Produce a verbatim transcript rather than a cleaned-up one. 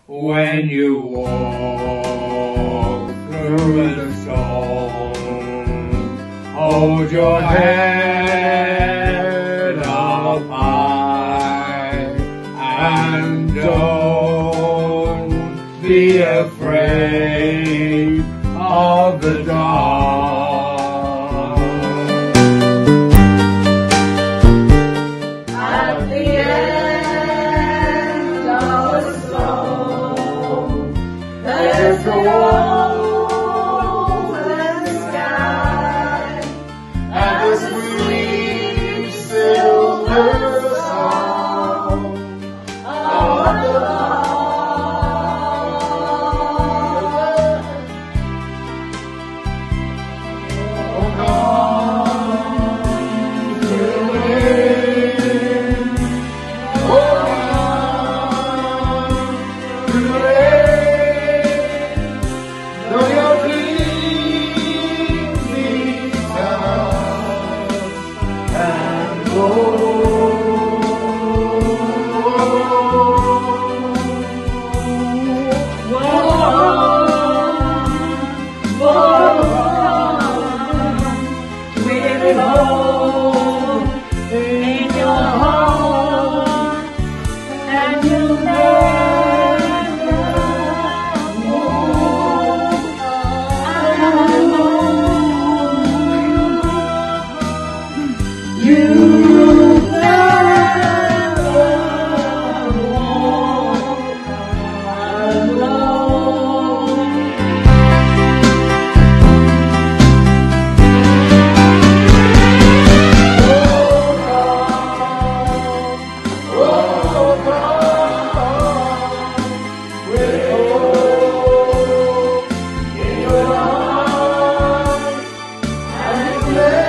when you walk through the storm. Hold your head up high and don't be afraid of the dark. At the end of the storm, there's the golden sky and the sweet silver song of the lark. Oh, come to the wind, oh, come to the rain, though your dreams be tough and bold. With it all in your heart, and you'll never move alone. You'll never walk alone. With hope in your arms and